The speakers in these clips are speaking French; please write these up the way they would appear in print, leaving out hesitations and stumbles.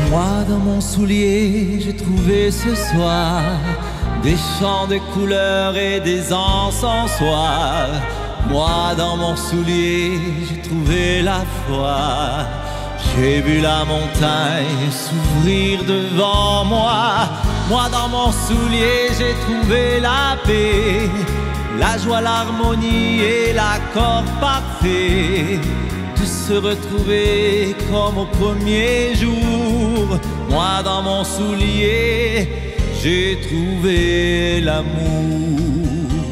Moi dans mon soulier j'ai trouvé ce soir des champs de couleurs et des encensoirs. Moi dans mon soulier j'ai trouvé la foi. J'ai vu la montagne s'ouvrir devant moi. Moi dans mon soulier j'ai trouvé la paix, la joie, l'harmonie et l'accord parfait de se retrouver comme au premier jour. Moi dans mon soulier j'ai trouvé l'amour.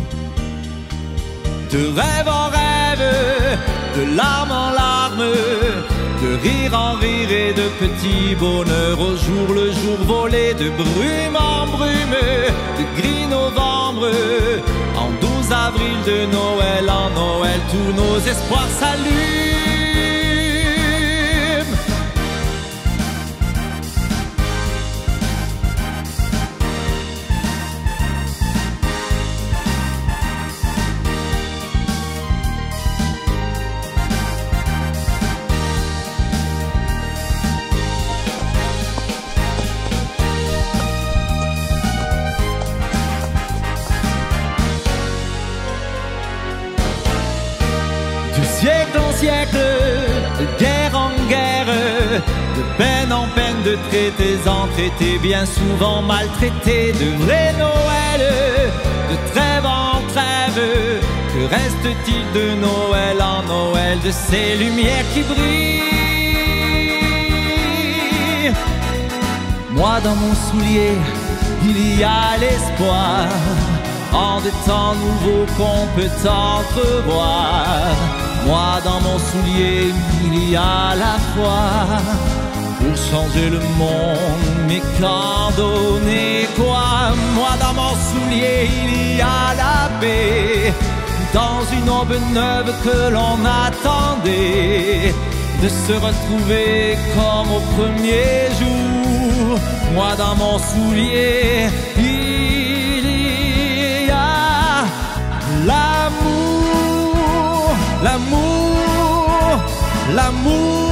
De rêve en rêve, de larme en larme, de rire en rire et de petits bonheurs au jour le jour volé, de brume en brume, de gris novembre, en 12 avril, de Noël en Noël, tous nos espoirs s'allument. De siècle en siècle, de guerre en guerre, de peine en peine, de traités en traités, bien souvent maltraités, de vrai Noël, de trêve en trêve. Que reste-t-il de Noël en Noël, de ces lumières qui brillent? Moi dans mon soulier, il y a l'espoir, en des temps nouveaux qu'on peut entrevoir. Moi dans mon soulier, il y a la foi pour changer le monde, mais qu'en donner quoi? Moi dans mon soulier, il y a la paix, dans une aube neuve que l'on attendait, de se retrouver comme au premier jour. Moi dans mon soulier, il y a l'amour, l'amour, l'amour.